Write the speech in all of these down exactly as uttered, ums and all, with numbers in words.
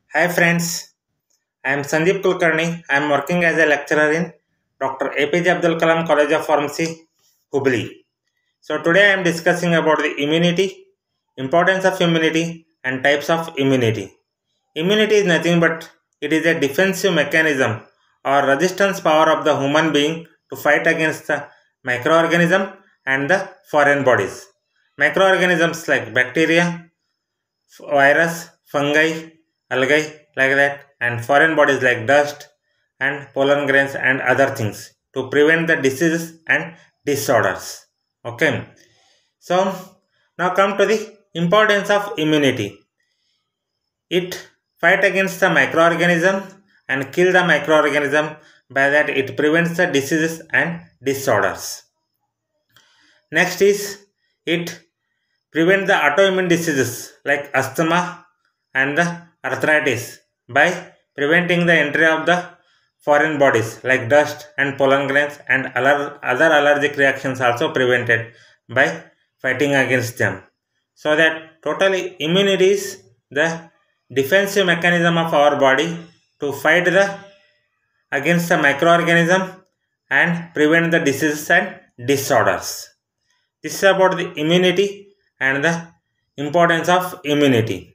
Hi friends, I am Sandeep Kulkarni. I am working as a lecturer in Doctor A P J Abdul Kalam College of Pharmacy, Hubli. So today I am discussing about the immunity, importance of immunity and types of immunity. Immunity is nothing but it is a defensive mechanism or resistance power of the human being to fight against the microorganism and the foreign bodies. Microorganisms like bacteria, virus, fungi, algae like that, and foreign bodies like dust and pollen grains and other things to prevent the diseases and disorders. Okay. So now come to the importance of immunity. It fight against the microorganism and kill the microorganism. By that it prevents the diseases and disorders. Next is it prevent the autoimmune diseases like asthma and the arthritis by preventing the entry of the foreign bodies like dust and pollen grains, and other allergic reactions also prevented by fighting against them. So that totally immunity is the defensive mechanism of our body to fight the against the microorganism and prevent the diseases and disorders. This is about the immunity and the importance of immunity.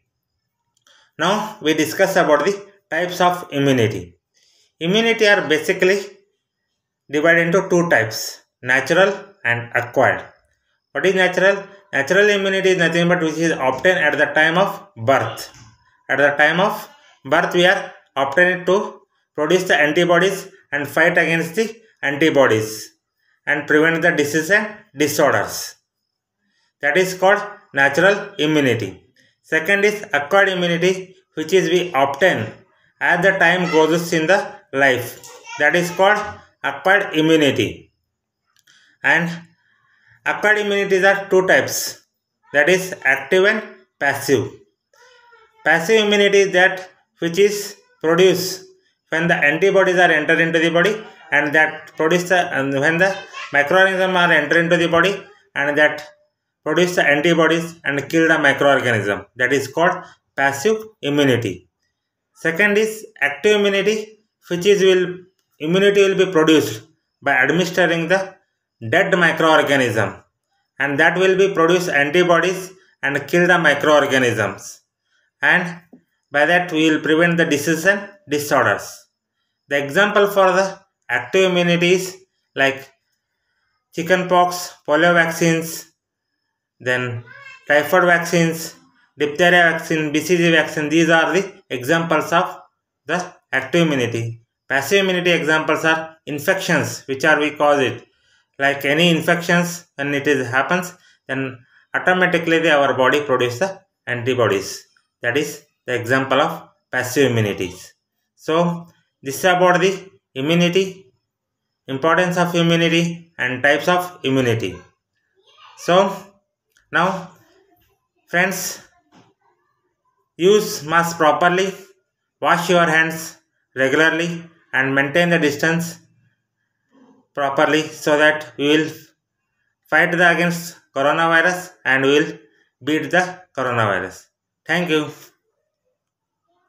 Now we discuss about the types of immunity. Immunity are basically divided into two types, natural and acquired. What is natural? Natural immunity is nothing but which is obtained at the time of birth. At the time of birth we are obtained to produce the antibodies and fight against the antibodies and prevent the disease and disorders. That is called natural immunity. Second is acquired immunity, which is we obtain as the time goes in the life. That is called acquired immunity. And acquired immunities are two types. That is active and passive. Passive immunity is that which is produced when the antibodies are entered into the body, and that produce the and when the microorganisms are entered into the body and that produce the antibodies and kill the microorganism. That is called passive immunity. Second is active immunity, which is will immunity will be produced by administering the dead microorganism, and that will be produce antibodies and kill the microorganisms, and by that we will prevent the disease and disorders. The example for the active immunity is like chickenpox, polio vaccines, then typhoid vaccines, diphtheria vaccine, B C G vaccine. These are the examples of the active immunity. Passive immunity examples are infections, which are we cause it. Like any infections, when it is happens, then automatically the, our body produces the antibodies. That is the example of passive immunities. So this is about the immunity, importance of immunity and types of immunity. So now friends, use mask properly, wash your hands regularly and maintain the distance properly so that we will fight the against coronavirus and we will beat the coronavirus. Thank you.